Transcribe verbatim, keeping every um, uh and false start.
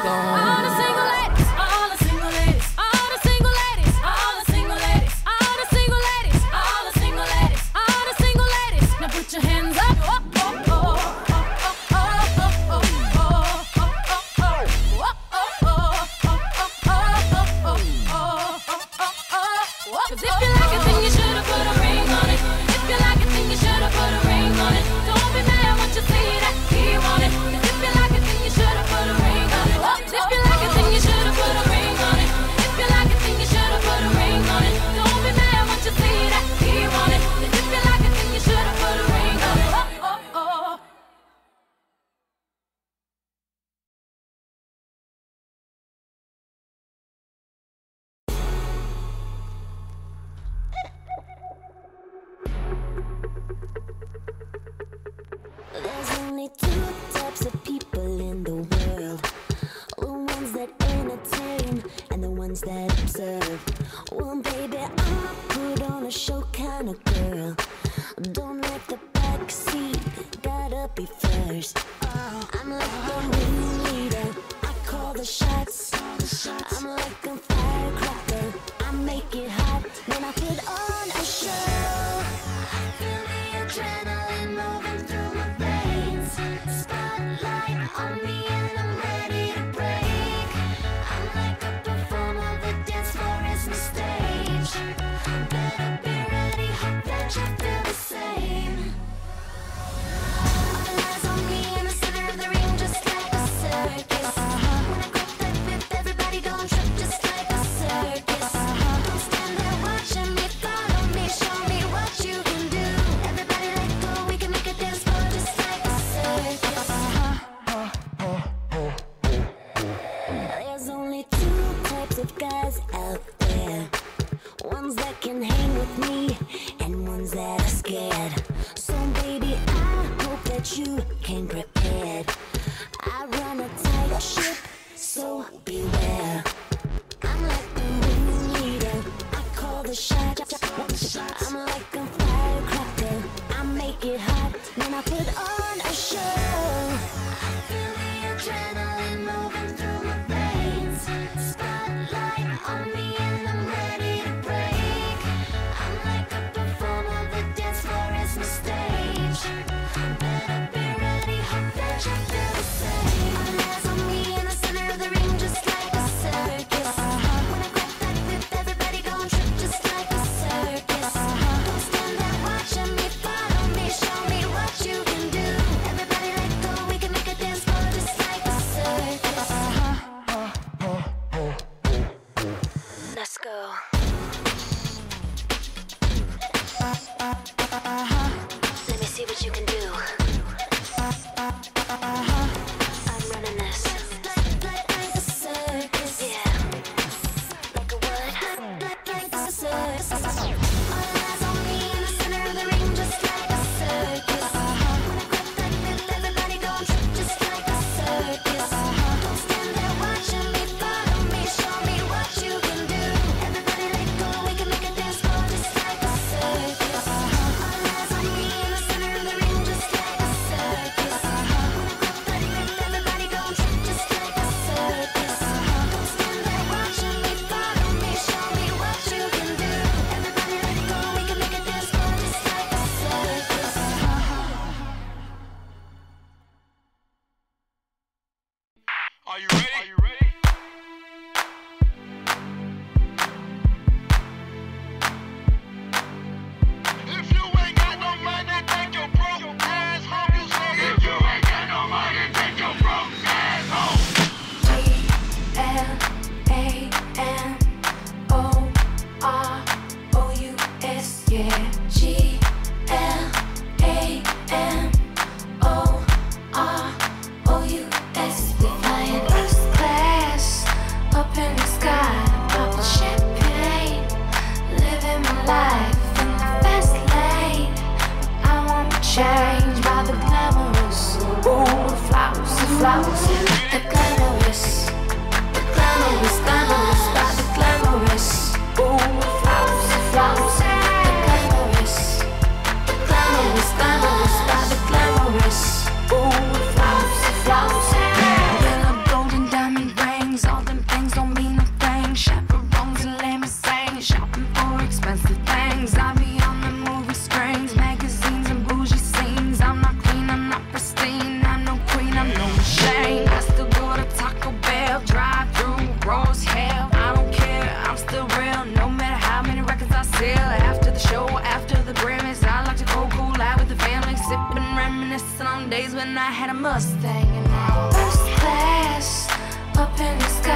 go. All the single ladies, all the single ladies, all the single ladies, all the single ladies, all the single ladies, all the single ladies, all the single ladies. Now put your hands up. Oh, oh, oh. Cause if you like it, then you should've put a ring on it. If you like it, then you should've put a ring on it. Don't be mad when you see that he want it. Cause if you like it, then you should've put a ring on it. If you like it, then you should've put a ring on it. If you like it, then you should've put a ring on it. Don't be mad when you see that he want it. Cause if you like it, then you should've put a ring on it. Oh, oh, oh. There's only two types of people in the world. The ones that entertain and the ones that observe. Well, baby, I'm a put on a show kind of girl. Don't like the back seat, gotta be first. I'm like the ringleader, I call the shots. I'm like a firecracker, I make it hot. Then I put on a show. I feel the adrenaline moving through my veins. Spotlight on me and I'm ready to break. I'm like a performer, the dance floor is my stage. Better be ready, hope that you feel the same. All eyes on me in the center of the ring, just like a circus. When I grab that whip, everybody gon' trip, just like a circus. Don't stand there watching me, follow me, show me what you can do. Everybody let go, we can make a dance floor just like a circus. There's only two types of guys out there. Ones that can hang with me and ones that are scared. So baby, I hope that you came prepared. I run a tight ship, so beware. I'm like the ringleader, I call the shots. I'm like a firecracker, I make it hot. Then I put on a show. I feel the adrenaline moving through my veins. Spotlight on me and I'm ready to break. I'm like a performer, the dance floor is my stage. Better be ready, hope that you feel the same. All eyes on me in the center of the ring, just like a circus. When I grab that whip, everybody gon' trip, just like a circus. Don't stand there watching me, follow me, show me what you can do. Everybody let go, we can make a dance floor just like a circus. Let's go. Let me see what you can do. I'm running this. Like a circus. Yeah. Like a what? Like a circus. All eyes on me in the center of the ring, just like a circus. When I grab that whip, everybody gon' trip, just like a circus. Don't stand there watching me, follow me, show me what you can do. Everybody let go, we can make a dance floor just like a circus. All eyes on me in the center of the ring, just like a circus. When I grab that whip, everybody gon' trip, just like a circus. Don't stand there watching me, follow me, show me what you can do. Everybody let go, we can make a dance floor just like a circus. Are you ready? Are you ready? If you ain't got no money, take your broke ass home. You say if you ain't got no money, take your broke ass home. G L A M O R O U S, yeah. G L A M O R O U S. We flying first class. reminiscing on days when I had a Mustang and I first class up in the sky.